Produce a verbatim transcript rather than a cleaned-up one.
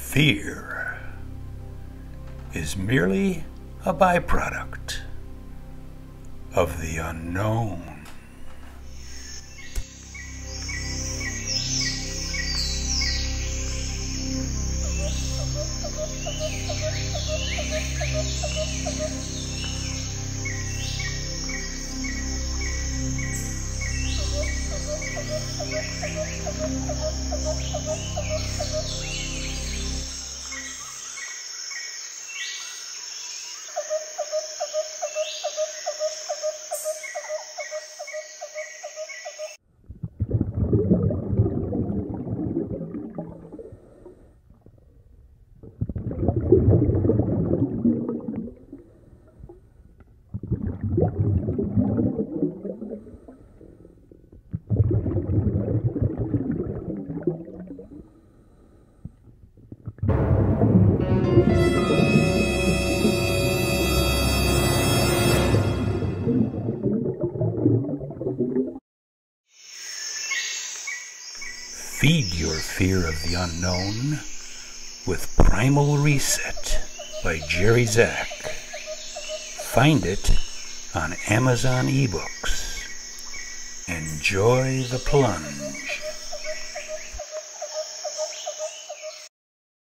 Fear is merely a byproduct of the unknown. Feed your fear of the unknown with Primal Reset by Jerry Zach. Find it on Amazon eBooks. Enjoy the plunge.